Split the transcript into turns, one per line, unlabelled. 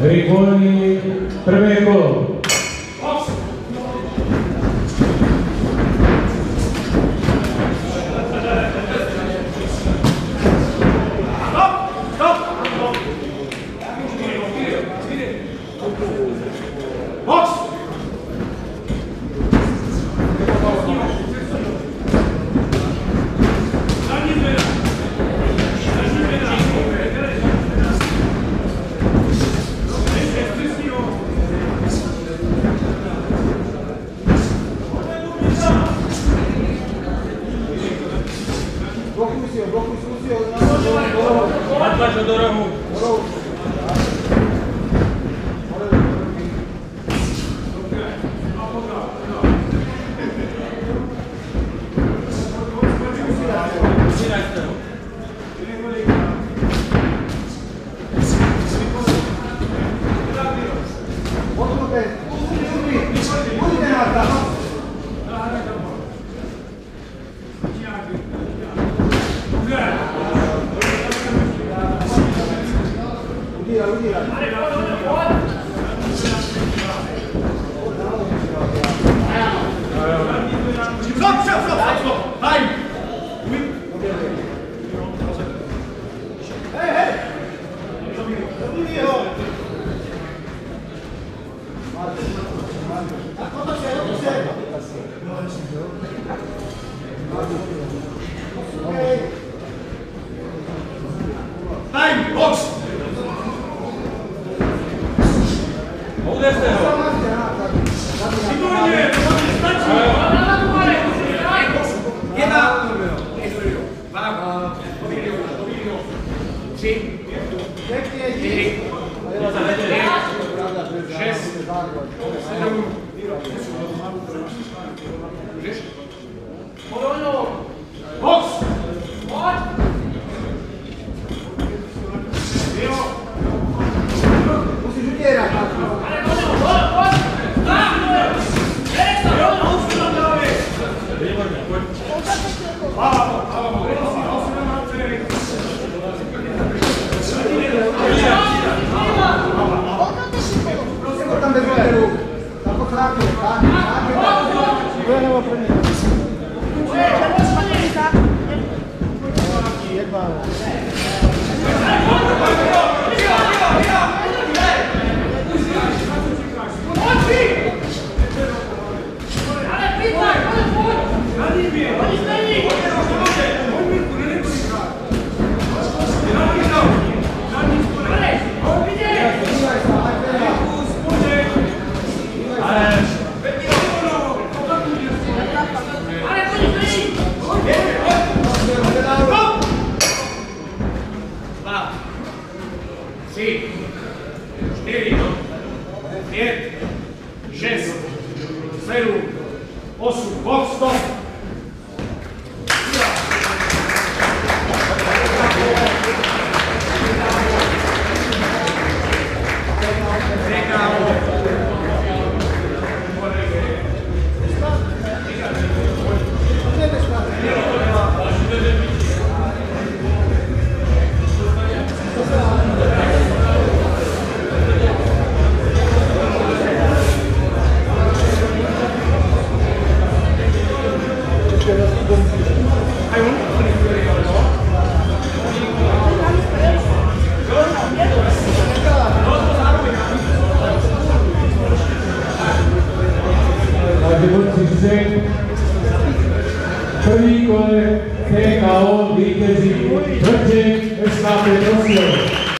Rivolný, prvé kolo.
Atlač do rohu.
Time, box!
Odeste ho!
Sigurně, stačí! Jedna, dva, tři, čtyři, šest, sedm, box!
Musíš udělat. Tam bez veru. Tam pochrápil. Budeme první. Jedná.
Tři, čtyři, pět, šest, sedm, osm, box, stop!
První kole TKO vítězí Brček SKP Prostějov.